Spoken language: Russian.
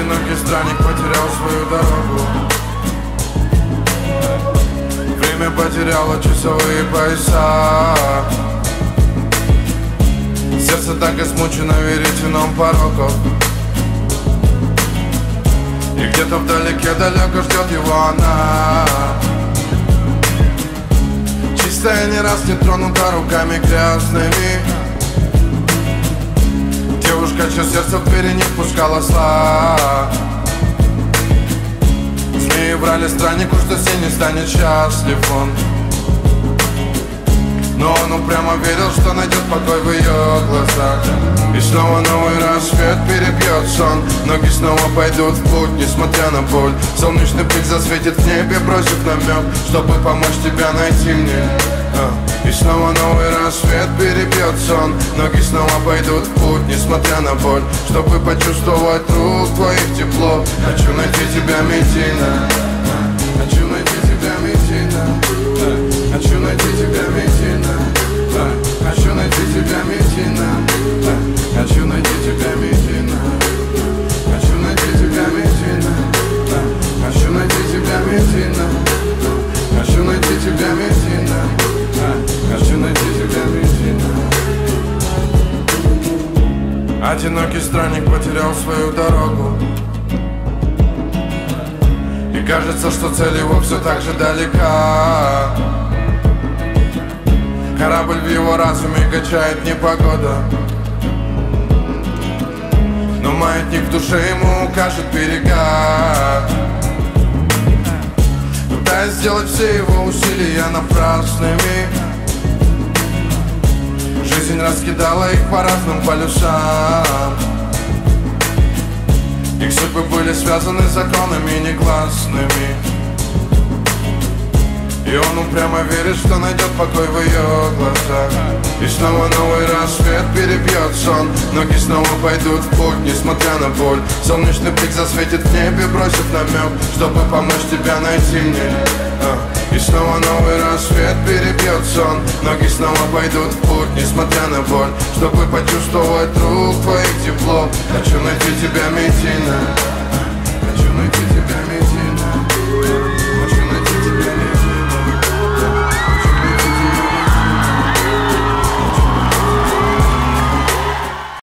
Одинокий странник потерял свою дорогу. Время потеряло часовые пояса. Сердце так измучено веретеном пороков. И где-то вдалеке далеко ждет его она, чистая, не раз не тронута руками грязными. Девушка, чье сердце в двери не впускала сла. Змеи врали страннику, что с ней не станет счастлив он. Но он упрямо верил, что найдет покой в ее глазах. И снова новый рассвет перебьет сон. Ноги снова пойдут в путь, несмотря на боль. Солнечный пик засветит в небе, бросив намек, чтобы помочь тебя найти мне. И снова новый рассвет перебьет сон. Ноги снова пойдут в путь, несмотря на боль, чтобы почувствовать рук твоих тепло. Хочу найти тебя, Медина. Хочу найти тебя, Медина. Хочу найти тебя, Медина. Хочу найти тебя, Медина. Хочу найти тебя, Медина. Хочу найти тебя, Медина. Хочу найти тебя, Медина. Хочу найти тебя, Медина. Хочу найти тебя, Медина. Одинокий странник потерял свою дорогу. И кажется, что цель его все так же далека. Корабль в его разуме качает непогода, но маятник в душе ему укажет берега. Пытаясь сделать все его усилия напрасными, жизнь раскидала их по разным полюсам. Их судьбы были связаны законами негласными. И он упрямо верит, что найдет покой в ее глазах. И снова новый рассвет перебьет сон. Ноги снова пойдут в путь, несмотря на боль. Солнечный пик засветит в небе, бросив намек, чтобы помочь тебя найти мне. И снова новый рассвет перебьет сон. Ноги снова пойдут в путь, несмотря на боль, чтобы почувствовать рук твоих тепло. Хочу найти тебя, Медина.